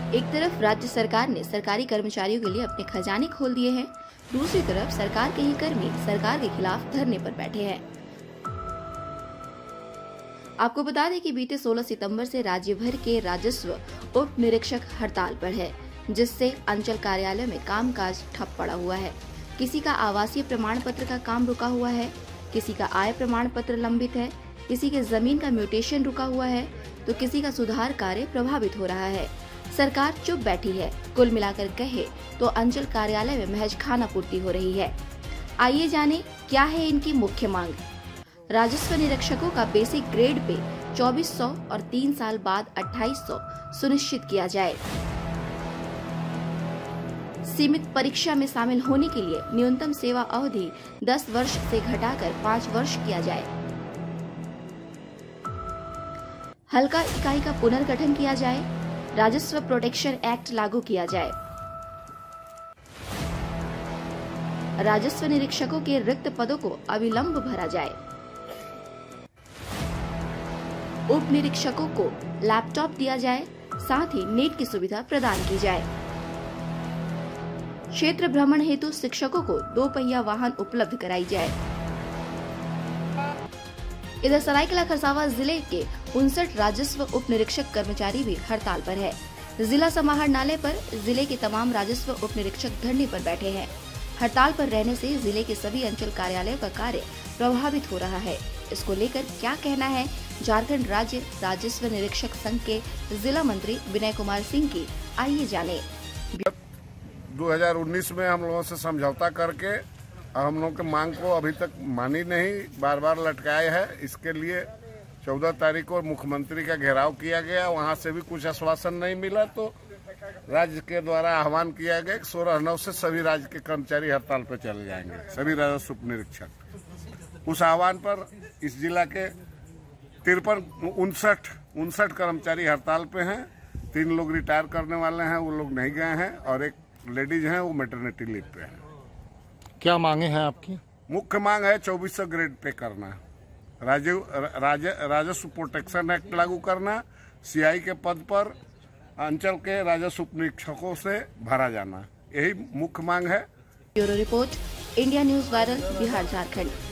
एक तरफ राज्य सरकार ने सरकारी कर्मचारियों के लिए अपने खजाने खोल दिए हैं, दूसरी तरफ सरकार के ही कर्मी सरकार के खिलाफ धरने पर बैठे हैं। आपको बता दें कि बीते 16 सितंबर से राज्य भर के राजस्व उप निरीक्षक हड़ताल पर है, जिससे अंचल कार्यालय में कामकाज ठप पड़ा हुआ है। किसी का आवासीय प्रमाण पत्र का काम रुका हुआ है, किसी का आय प्रमाण पत्र लंबित है, किसी के जमीन का म्यूटेशन रुका हुआ है, तो किसी का सुधार कार्य प्रभावित हो रहा है। सरकार चुप बैठी है। कुल मिलाकर कहे तो अंचल कार्यालय में महज खाना पूर्ति हो रही है। आइए जाने क्या है इनकी मुख्य मांग। राजस्व निरीक्षकों का बेसिक ग्रेड पे 2400 और 3 साल बाद 2800 सुनिश्चित किया जाए। सीमित परीक्षा में शामिल होने के लिए न्यूनतम सेवा अवधि 10 वर्ष से घटाकर 5 वर्ष किया जाए। हल्का इकाई का पुनर्गठन किया जाए। राजस्व प्रोटेक्शन एक्ट लागू किया जाए। राजस्व निरीक्षकों के रिक्त पदों को अविलंब भरा जाए। उप निरीक्षकों को लैपटॉप दिया जाए, साथ ही नेट की सुविधा प्रदान की जाए। क्षेत्र भ्रमण हेतु शिक्षकों को 2 पहिया वाहन उपलब्ध कराई जाए। इधर सरायकेला खरसावां जिले के 59 राजस्व उप निरीक्षक कर्मचारी भी हड़ताल पर है। जिला समाहरणालय पर जिले के तमाम राजस्व उप निरीक्षक धरने पर बैठे हैं। हड़ताल पर रहने से जिले के सभी अंचल कार्यालयों का कार्य प्रभावित हो रहा है। इसको लेकर क्या कहना है झारखंड राज्य राजस्व निरीक्षक संघ के जिला मंत्री विनय कुमार सिंह की, आइए जाने। 2019 में हम लोगों से समझौता करके हम लोगों के मांग को अभी तक मानी नहीं, बार बार लटकाए है। इसके लिए 14 तारीख को मुख्यमंत्री का घेराव किया गया, वहां से भी कुछ आश्वासन नहीं मिला, तो राज्य के द्वारा आह्वान किया गया 16/9 से सभी राज्य के कर्मचारी हड़ताल पर चले जाएंगे, सभी राजस्व उप निरीक्षक। उस आह्वान पर इस जिला के 59 कर्मचारी हड़ताल पे हैं। 3 लोग रिटायर करने वाले हैं, वो लोग नहीं गए हैं, और एक लेडीज हैं वो मैटरनिटी लीव पे है। क्या मांगे हैं आपकी? मुख्य मांग है 2400 ग्रेड पे करना, राजस्व प्रोटेक्शन एक्ट लागू करना, सीआई के पद पर अंचल के राजस्व उप निरीक्षकों से भरा जाना, यही मुख्य मांग है। Bureau report, India news viral, Bihar Jharkhand.